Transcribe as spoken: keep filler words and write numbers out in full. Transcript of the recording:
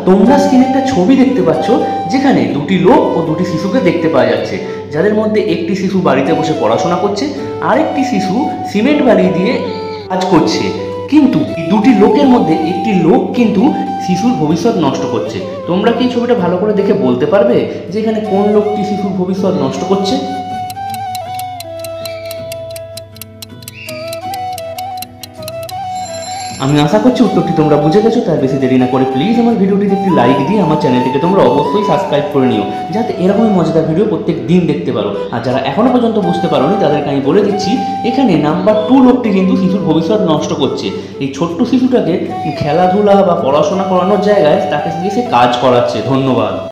তোমরা স্ক্রিনে একটা ছবি দেখতে পাচ্ছ, যেখানে দুটি লোক ও দুটি শিশুকে দেখতে পাওয়া যাচ্ছে, যাদের মধ্যে একটি শিশু বাড়িতে বসে পড়াশোনা করছে, আরেকটি শিশু সিমেন্ট বালি দিয়ে কাজ করছে। কিন্তু এই দুটি লোকের মধ্যে একটি লোক কিন্তু শিশুর ভবিষ্যৎ নষ্ট করছে। তোমরা কি এই ছবিটা ভালো করে দেখে বলতে পারবে যে এখানে কোন লোকটি শিশুর ভবিষ্যৎ নষ্ট করছে? আমি আশা করছি উত্তরটি তোমরা বুঝে গেছো। তার বেশি দেরি না করে প্লিজ আমার ভিডিওটিতে একটি লাইক দিয়ে আমার চ্যানেলটিকে তোমরা অবশ্যই সাবস্ক্রাইব করে নিও, যাতে এরকমই মজাদার ভিডিও প্রত্যেক দিন দেখতে পারো। আর যারা এখনো পর্যন্ত বুঝতে পারোনি তাদেরকে আমি বলে দিচ্ছি, এখানে নাম্বার টু লোকটি কিন্তু শিশুর ভবিষ্যৎ নষ্ট করছে। এই ছোট্ট শিশুটাকে খেলাধুলা বা পড়াশোনা করানোর জায়গায় তাকে দিয়ে সে কাজ করাচ্ছে। ধন্যবাদ।